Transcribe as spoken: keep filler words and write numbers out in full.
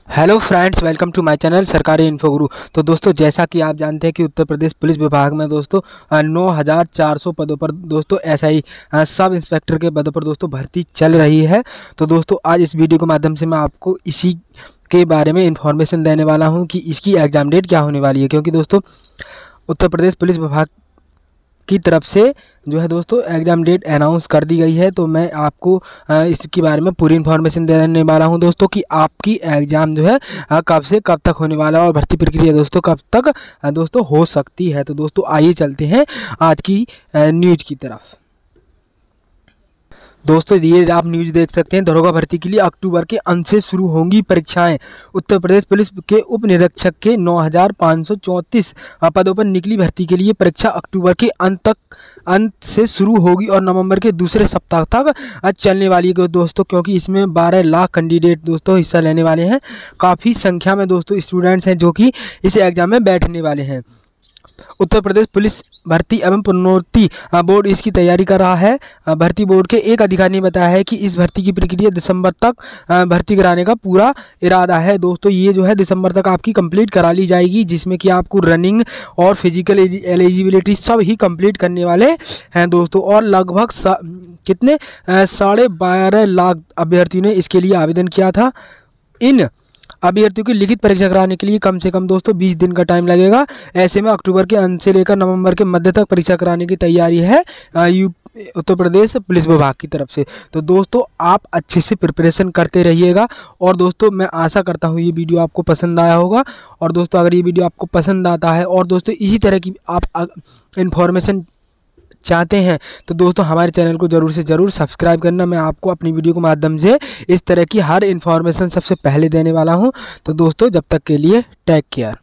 Hello friends, welcome to my channel Sarkari info Guru. तो दोस्तों, जैसा कि आप जानते हैं कि उत्तर प्रदेश पुलिस विभाग में दोस्तों नौ हज़ार चार सौ पदों पर दोस्तों एसआई सब इंस्पेक्टर के पदों पर दोस्तों भर्ती चल रही है। तो दोस्तों, आज इस वीडियो के माध्यम से मैं आपको इसी के बारे में इंफॉर्मेशन देने वाला हूं कि इसकी एग्ज़ाम डेट क्या होने वाली है, क्योंकि दोस्तों उत्तर प्रदेश पुलिस विभाग की तरफ से जो है दोस्तों एग्ज़ाम डेट अनाउंस कर दी गई है। तो मैं आपको इसके बारे में पूरी इन्फॉर्मेशन देने वाला हूं दोस्तों कि आपकी एग्ज़ाम जो है कब से कब तक होने वाला है और भर्ती प्रक्रिया दोस्तों कब तक दोस्तों हो सकती है। तो दोस्तों आइए चलते हैं आज की न्यूज़ की तरफ। दोस्तों, ये आप न्यूज़ देख सकते हैं, दरोगा भर्ती के लिए अक्टूबर के अंत से शुरू होंगी परीक्षाएं। उत्तर प्रदेश पुलिस के उप निरीक्षक के नौ हज़ार पाँच सौ चौंतीस पदों पर निकली भर्ती के लिए परीक्षा अक्टूबर के अंत तक अंत से शुरू होगी और नवंबर के दूसरे सप्ताह तक चलने वाली है दोस्तों, क्योंकि इसमें बारह लाख कैंडिडेट दोस्तों हिस्सा लेने वाले हैं। काफ़ी संख्या में दोस्तों स्टूडेंट्स हैं जो कि इस एग्ज़ाम में बैठने वाले हैं। उत्तर प्रदेश पुलिस भर्ती एवं प्रोन्नति बोर्ड इसकी तैयारी कर रहा है। भर्ती बोर्ड के एक अधिकारी ने बताया है कि इस भर्ती की प्रक्रिया दिसंबर तक भर्ती कराने का पूरा इरादा है। दोस्तों, ये जो है दिसंबर तक आपकी कंप्लीट करा ली जाएगी, जिसमें कि आपको रनिंग और फिजिकल एलिजिबिलिटी सब ही कंप्लीट करने वाले हैं दोस्तों। और लगभग कितने साढ़े बारह लाख अभ्यर्थियों ने इसके लिए आवेदन किया था। इन अभ्यर्थियों की लिखित परीक्षा कराने के लिए कम से कम दोस्तों बीस दिन का टाइम लगेगा। ऐसे में अक्टूबर के अंत से लेकर नवंबर के मध्य तक परीक्षा कराने की तैयारी है यू उत्तर प्रदेश पुलिस विभाग की तरफ से। तो दोस्तों, आप अच्छे से प्रिपरेशन करते रहिएगा। और दोस्तों, मैं आशा करता हूँ ये वीडियो आपको पसंद आया होगा। और दोस्तों, अगर ये वीडियो आपको पसंद आता है और दोस्तों इसी तरह की आप इन्फॉर्मेशन चाहते हैं तो दोस्तों हमारे चैनल को ज़रूर से ज़रूर सब्सक्राइब करना। मैं आपको अपनी वीडियो के माध्यम से इस तरह की हर इन्फॉर्मेशन सबसे पहले देने वाला हूं। तो दोस्तों, जब तक के लिए टेक केयर।